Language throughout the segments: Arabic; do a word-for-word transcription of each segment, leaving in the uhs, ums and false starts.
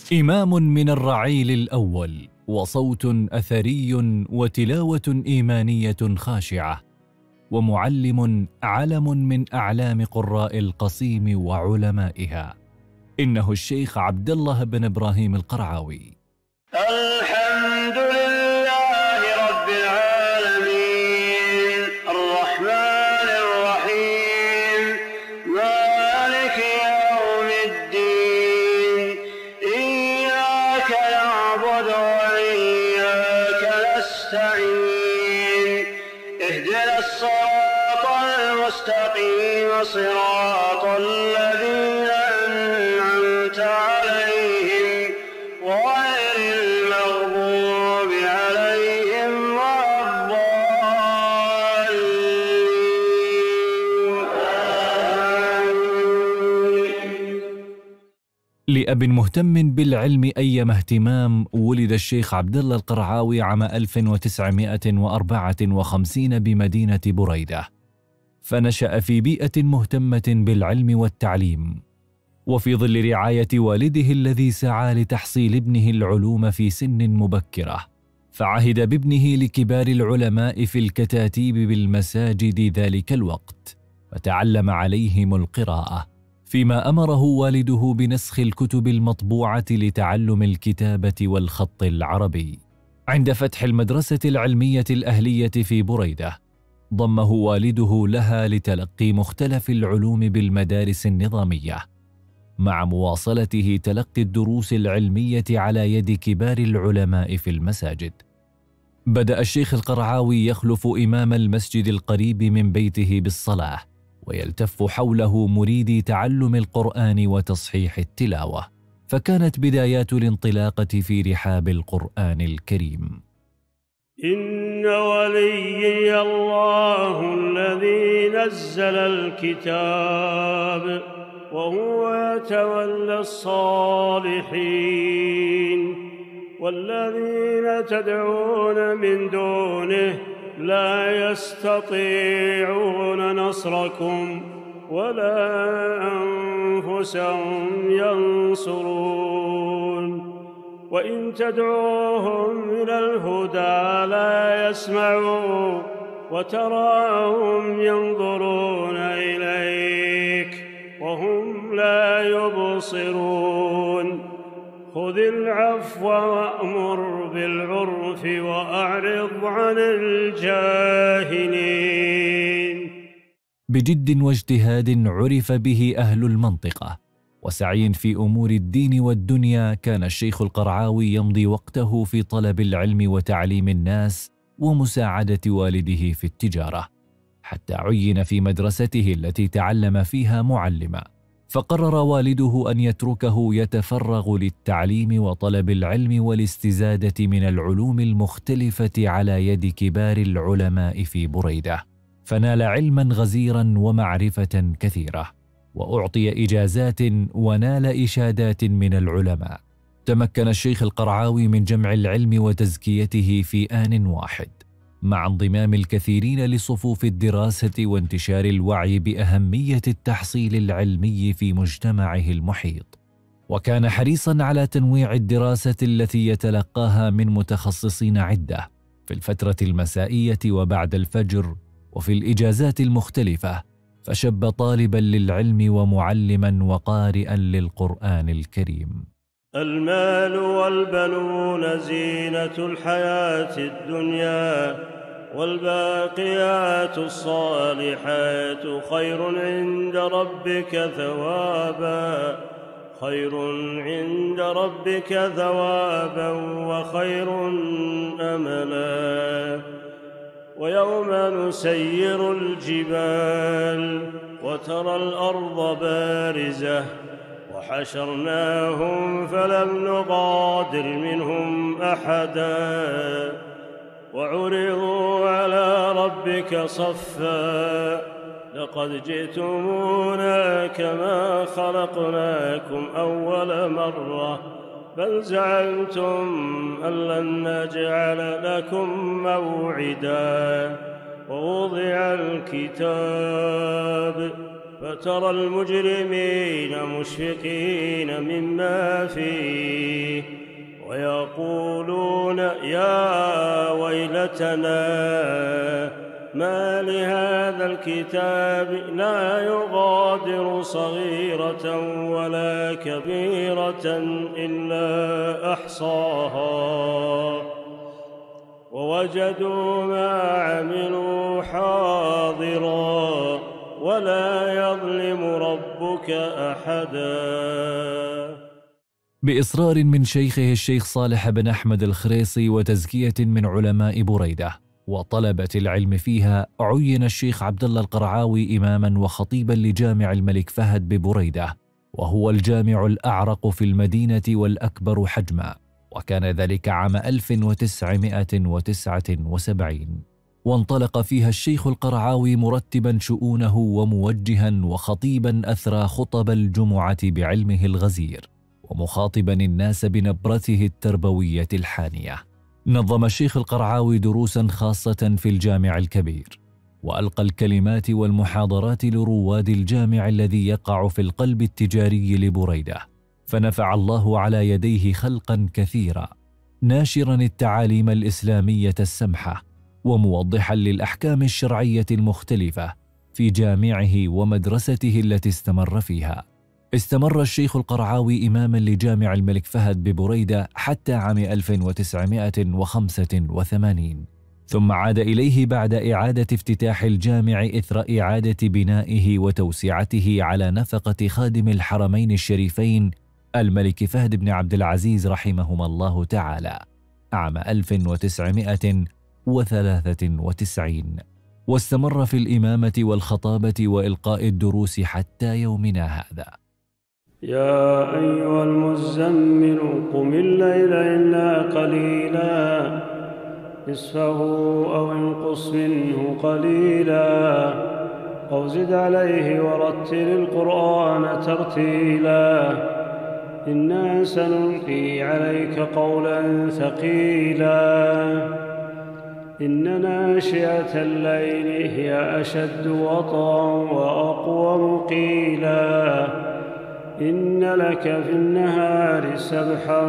إمام من الرعيل الأول، وصوت أثري وتلاوة إيمانية خاشعة، ومعلم علم من أعلام قراء القصيم وعلمائها. إنه الشيخ عبد الله بن إبراهيم القرعاوي. الحمد لله رب العالمين الرحمن الرحيم مالك يوم الدين إياك نعبد وإياك نستعين اهدنا الصراط المستقيم صراط الذين أنعمت عليهم غير المغضوب عليهم ولا الضالين. لأب مهتم بالعلم أيما اهتمام، ولد الشيخ عبد الله القرعاوي عام ألف وتسعمائة وأربعة وخمسين بمدينة بريدة، فنشأ في بيئة مهتمة بالعلم والتعليم، وفي ظل رعاية والده الذي سعى لتحصيل ابنه العلوم في سن مبكرة، فعهد بابنه لكبار العلماء في الكتاتيب بالمساجد ذلك الوقت، فتعلم عليهم القراءة، فيما أمره والده بنسخ الكتب المطبوعة لتعلم الكتابة والخط العربي. عند فتح المدرسة العلمية الأهلية في بريدة، ضمه والده لها لتلقي مختلف العلوم بالمدارس النظامية، مع مواصلته تلقي الدروس العلمية على يد كبار العلماء في المساجد. بدأ الشيخ القرعاوي يخلف إمام المسجد القريب من بيته بالصلاة، ويلتف حوله مريدي تعلم القرآن وتصحيح التلاوة، فكانت بدايات الانطلاقة في رحاب القرآن الكريم. إن وليي الله الذي نزل الكتاب وهو يتولى الصالحين والذين تدعون من دونه لا يستطيعون نصركم ولا أنفسهم ينصرون وإن تدعوهم إلى الهدى لا يسمعون وتراهم ينظرون إليك وهم لا يبصرون خذ العفو وأمر بالعرف وأعرض عن الجاهلين. بجد واجتهاد عرف به أهل المنطقة، وسعي في أمور الدين والدنيا، كان الشيخ القرعاوي يمضي وقته في طلب العلم وتعليم الناس ومساعدة والده في التجارة، حتى عين في مدرسته التي تعلم فيها معلما، فقرر والده أن يتركه يتفرغ للتعليم وطلب العلم والاستزادة من العلوم المختلفة على يد كبار العلماء في بريدة، فنال علما غزيرا ومعرفة كثيرة، وأعطي إجازات ونال إشادات من العلماء. تمكن الشيخ القرعاوي من جمع العلم وتزكيته في آن واحد، مع انضمام الكثيرين لصفوف الدراسة وانتشار الوعي بأهمية التحصيل العلمي في مجتمعه المحيط، وكان حريصا على تنويع الدراسة التي يتلقاها من متخصصين عدة في الفترة المسائية وبعد الفجر وفي الإجازات المختلفة، فشب طالبا للعلم ومعلما وقارئا للقرآن الكريم. المال والبنون زينة الحياة الدنيا والباقيات الصالحات خير عند ربك ثوابا خير عند ربك ثوابا وخير أملا. ويوم نسير الجبال وترى الأرض بارزة وحشرناهم فلم نغادر منهم أحدا وعرضوا على ربك صفا لقد جئتمونا كما خلقناكم أول مرة بل زعمتم أن لن نجعل لكم موعدا ووضع الكتاب وترى المجرمين مشفقين مما فيه ويقولون يا ويلتنا ما لهذا الكتاب لا يغادر صغيرة ولا كبيرة إلا أحصاها ووجدوا ما عملوا حاضرا ولا يظلم ربك أحدا. بإصرار من شيخه الشيخ صالح بن أحمد الخريصي وتزكية من علماء بريدة وطلبة العلم فيها، عين الشيخ عبد الله القرعاوي إماما وخطيبا لجامع الملك فهد ببريدة، وهو الجامع الأعرق في المدينة والأكبر حجما، وكان ذلك عام ألف وتسعمائة وتسعة وسبعين. وانطلق فيها الشيخ القرعاوي مرتبا شؤونه وموجها وخطيبا أثرى خطب الجمعة بعلمه الغزير، ومخاطبا الناس بنبرته التربوية الحانية. نظم الشيخ القرعاوي دروسا خاصة في الجامع الكبير، وألقى الكلمات والمحاضرات لرواد الجامع الذي يقع في القلب التجاري لبريدة، فنفع الله على يديه خلقا كثيرا، ناشرا التعاليم الإسلامية السمحة وموضحا للأحكام الشرعية المختلفة في جامعه ومدرسته التي استمر فيها. استمر الشيخ القرعاوي إماما لجامع الملك فهد ببريدة حتى عام ألف وتسعمائة وخمسة وثمانين، ثم عاد إليه بعد إعادة افتتاح الجامع إثر إعادة بنائه وتوسعته على نفقة خادم الحرمين الشريفين الملك فهد بن عبد العزيز رحمهما الله تعالى عام ألف وتسعمائة وثلاثة وتسعين، واستمر في الإمامة والخطابة وإلقاء الدروس حتى يومنا هذا. يا أيها المزمل قم الليل إلا قليلا نصفه أو انقص منه قليلا أو زد عليه ورتل القرآن ترتيلا إنا سنلقي عليك قولا ثقيلا إن ناشئة الليل هي أشد وطئا وأقوم قيلا إن لك في النهار سبحا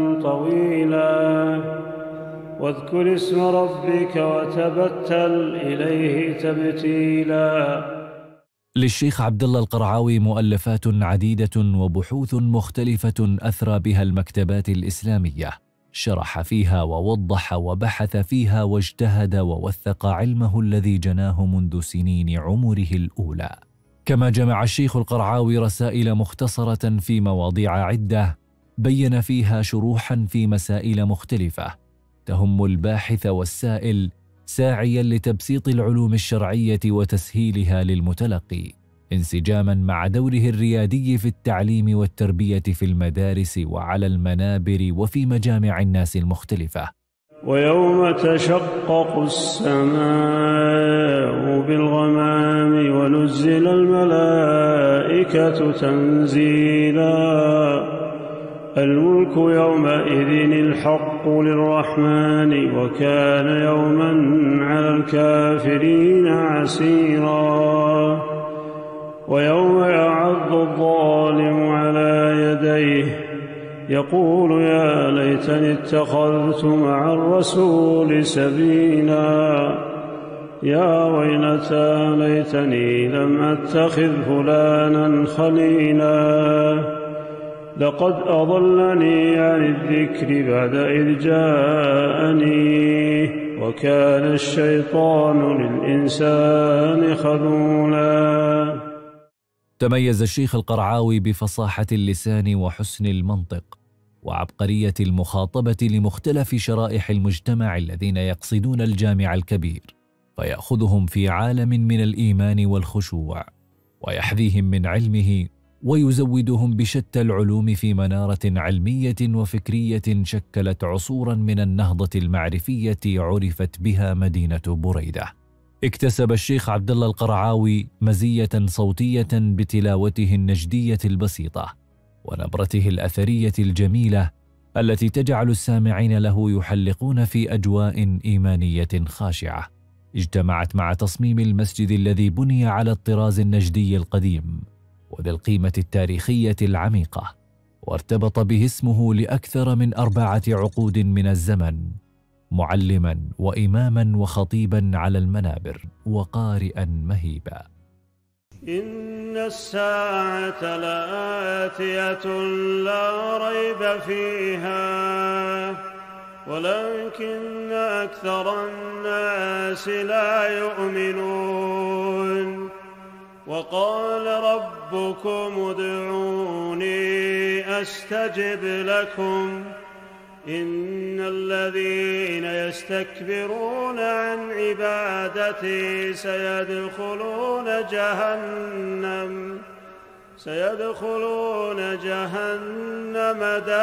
طويلا واذكر اسم ربك وتبتل إليه تبتيلا. للشيخ عبد الله القرعاوي مؤلفات عديدة وبحوث مختلفة أثرى بها المكتبات الإسلامية، شرح فيها ووضح وبحث فيها واجتهد ووثق علمه الذي جناه منذ سنين عمره الأولى. كما جمع الشيخ القرعاوي رسائل مختصرة في مواضيع عدة بين فيها شروحا في مسائل مختلفة تهم الباحث والسائل، ساعيا لتبسيط العلوم الشرعية وتسهيلها للمتلقي، انسجاما مع دوره الريادي في التعليم والتربية في المدارس وعلى المنابر وفي مجامع الناس المختلفة. ويوم تشقق السماء بالغمام ونزل الملائكة تنزيلا الملك يومئذ الحق للرحمن وكان يوما على الكافرين عسيرا. ويوم يعض الظالم على يديه يقول يا ليتني اتخذت مع الرسول سبيلا يا ويلتى ليتني لم أتخذ فلانا خليلا لقد أضلني عن الذكر بعد إذ جاءني وكان الشيطان للإنسان خذولا. تميز الشيخ القرعاوي بفصاحة اللسان وحسن المنطق وعبقرية المخاطبة لمختلف شرائح المجتمع الذين يقصدون الجامع الكبير، فيأخذهم في عالم من الإيمان والخشوع ويحذيهم من علمه ويزودهم بشتى العلوم في منارة علمية وفكرية شكلت عصورا من النهضة المعرفية عرفت بها مدينة بريدة. اكتسب الشيخ عبد الله القرعاوي مزية صوتية بتلاوته النجدية البسيطة ونبرته الأثرية الجميلة التي تجعل السامعين له يحلقون في أجواء إيمانية خاشعة، اجتمعت مع تصميم المسجد الذي بني على الطراز النجدي القديم وذي القيمة التاريخية العميقة، وارتبط به اسمه لأكثر من أربعة عقود من الزمن، معلما وإماما وخطيبا على المنابر وقارئا مهيبا. إن الساعة لآتية لا ريب فيها ولكن أكثر الناس لا يؤمنون. وقال ربكم ادعوني أستجب لكم إن الذين يستكبرون عن عبادتي سيدخلون جهنم سيدخلون جهنم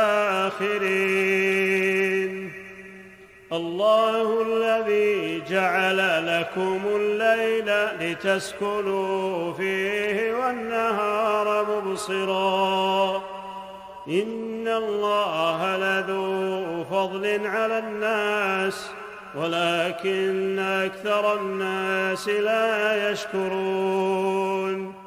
داخرين. الله الذي جعل لكم الليل لتسكنوا فيه والنهار مبصرا إن الله لذو فضل على الناس ولكن أكثر الناس لا يشكرون.